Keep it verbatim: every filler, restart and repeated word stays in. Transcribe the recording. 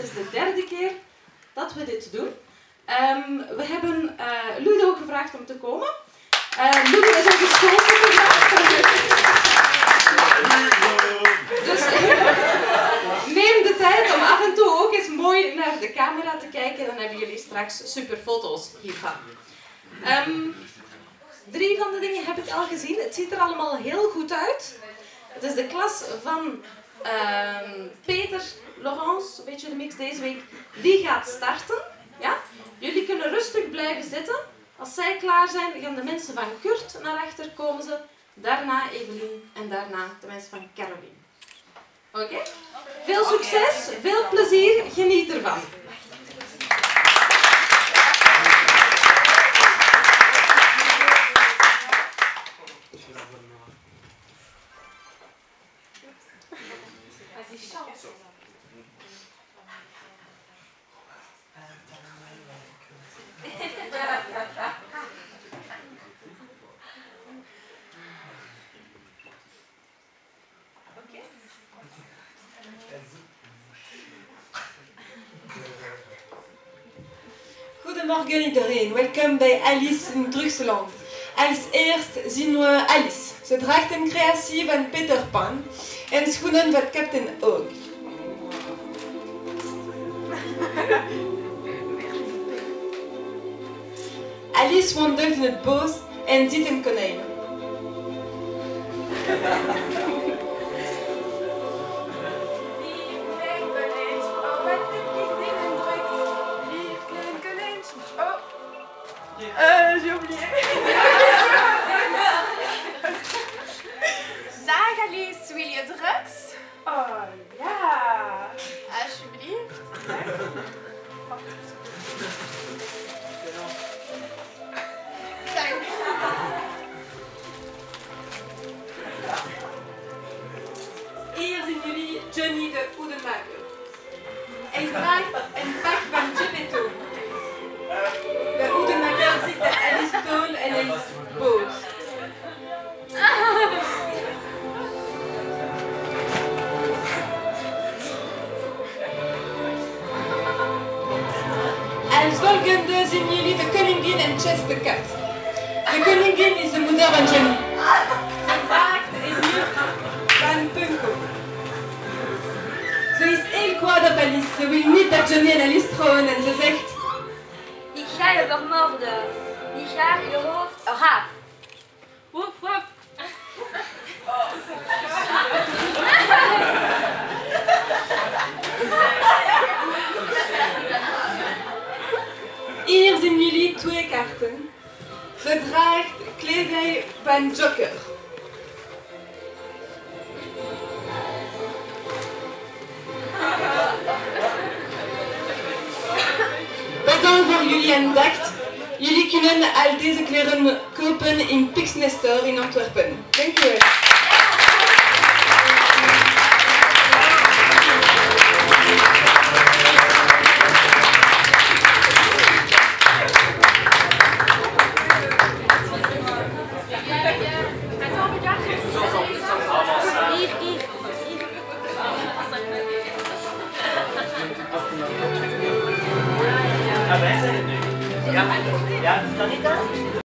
Het is de derde keer dat we dit doen. Um, we hebben uh, Ludo gevraagd om te komen. Uh, Ludo is onze schoolfotograaf. Dus neem de tijd om af en toe ook eens mooi naar de camera te kijken. Dan hebben jullie straks super foto's hiervan. Um, drie van de dingen heb ik al gezien. Het ziet er allemaal heel goed uit. Het is de klas van uh, Peter, Laurence, een beetje de mix deze week. Die gaat starten. Ja? Jullie kunnen rustig blijven zitten. Als zij klaar zijn, gaan de mensen van Kurt naar achter komen ze. Daarna Evelien en daarna de mensen van Caroline. Oké? Okay? Veel succes, veel plezier, geniet ervan. Goedemorgen iedereen, welkom bij Alice in Drugsland. Als eerst zien we Alice. Ze draagt een creatie van Peter Pan en schoenen van Captain Hook. Alice wandelt in het bos en ziet een konijn. Euh, j'ai oublié. Dag Alice, wil je drugs? Oh ja. Alsjeblieft. Dank. Hier zien jullie Johnny de hoedenmaker. Hij draagt een pak van Geppetto. De hoedenmaker ziet dat Alice toon en hij is boos. Als volgende zien jullie de koningin en Chess de kat. De koningin is de moeder van Johnny. Ze draagt een jurk van Punko. Ze is heel kwaad op Alice. Ze wil niet dat Johnny en Alice trouwen en ze zegt: ik ga je vermoorden. Ik ga je hoofd eraf. Woef, woef. Hier zien jullie twee kaarten. Ze draagt kledij van Joker. Bedankt voor jullie aandacht. Jullie kunnen al deze kleren kopen in Pixnester in Antwerpen. Dank u wel.